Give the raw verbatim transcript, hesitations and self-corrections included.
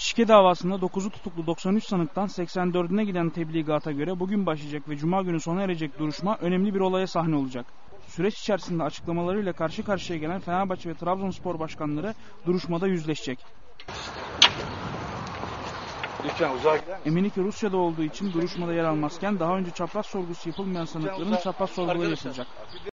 Şike davasında dokuzu tutuklu doksan üç sanıktan seksen dördüne giden tebligata göre bugün başlayacak ve Cuma günü sona erecek duruşma önemli bir olaya sahne olacak. Süreç içerisinde açıklamalarıyla karşı karşıya gelen Fenerbahçe ve Trabzonspor başkanları duruşmada yüzleşecek. Lütfen uzağa gider misin? Emenike Rusya'da olduğu için duruşmada yer almazken daha önce çapraz sorgusu yapılmayan sanıkların çapraz sorguları yapılacak.